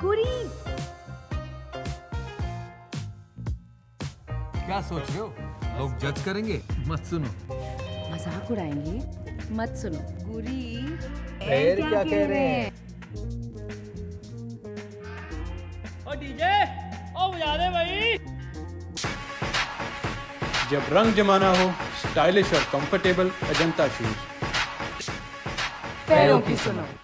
गुरी। क्या सोच रहे हो? लोग जज करेंगे, मत सुनो। मजाक उड़ाएंगे, मत सुनो। गुरी फिर क्या कह रहे हैं? ओ डीजे, ओ बजा दे भाई। जब रंग जमाना हो, स्टाइलिश और कंफर्टेबल अजंता शूज। पैरों की सुनो।